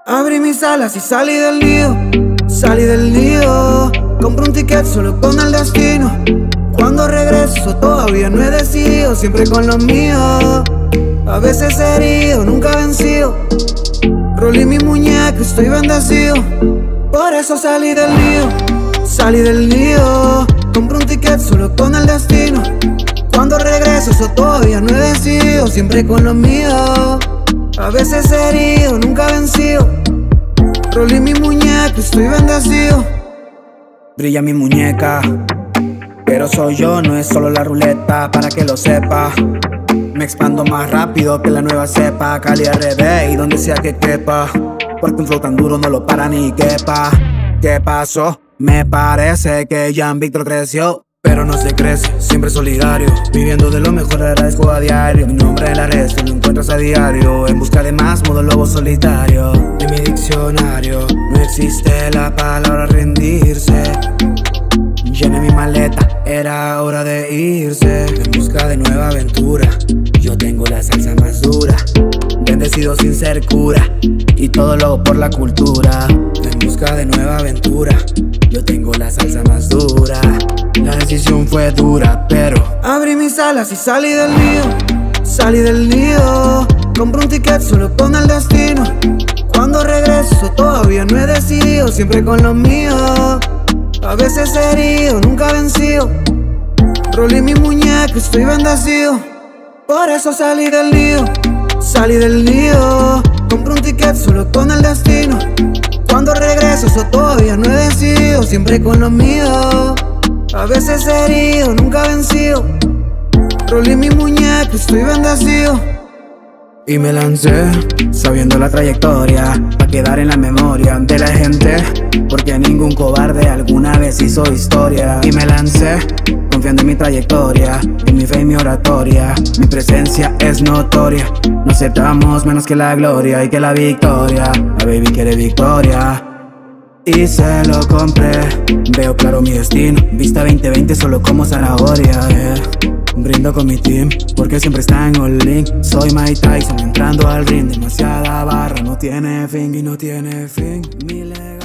Abrí mis alas y salí del lío, salí del lío. Compré un ticket solo con el destino. Cuando regreso todavía no he decidido, siempre con lo mío. A veces herido, nunca vencido. Rolé mi muñeca, estoy bendecido. Por eso salí del lío, salí del lío. Compré un ticket solo con el destino. Cuando regreso eso todavía no he decidido, siempre con lo mío. A veces herido, nunca vencido. Rolé mi muñeca, estoy bendecido. Brilla mi muñeca, pero soy yo, no es solo la ruleta, para que lo sepa. Me expando más rápido que la nueva cepa, Cali RD y donde sea que quepa, porque un flow tan duro no lo para ni quepa. ¿Qué pasó? Me parece que Jan Víctor creció, pero no se crece, siempre solidario. Viviendo de lo mejor agradezco a diario. Mi nombre en la red, tú lo encuentras a diario. En busca de más, modo lobo solitario. En mi diccionario no existe la palabra rendirse. Llené mi maleta, era hora de irse. En busca de nueva aventura, yo tengo la salsa más dura. Bendecido sin ser cura, y todo lo hago por la cultura. En busca de nueva aventura, yo tengo la salsa más dura. La decisión fue dura, pero abrí mis alas y salí del lío, salí del lío. Compré un ticket solo con el destino. Cuando regreso todavía no he decidido, siempre con lo mío. A veces herido, nunca vencido. Rolé mi muñeca, estoy bendecido. Por eso salí del lío, salí del lío. Compré un ticket solo con el destino. Cuando regreso eso todavía no he decidido, siempre con lo mío. A veces herido, nunca vencido. Rolé mi muñeca, estoy bendecido. y me lancé, sabiendo la trayectoria, pa' quedar en la memoria de la gente, porque ningún cobarde alguna vez hizo historia. Y me lancé, confiando en mi trayectoria, en mi fe y mi oratoria. Mi presencia es notoria, no aceptamos menos que la gloria y que la victoria. La baby quiere victoria y se lo compré. Veo claro mi destino, vista 2020 solo como zanahoria, Brindo con mi team, porque siempre están all-in. Soy Mike Tyson entrando al ring. Demasiada barra, no tiene fin y no tiene fin. Mi legado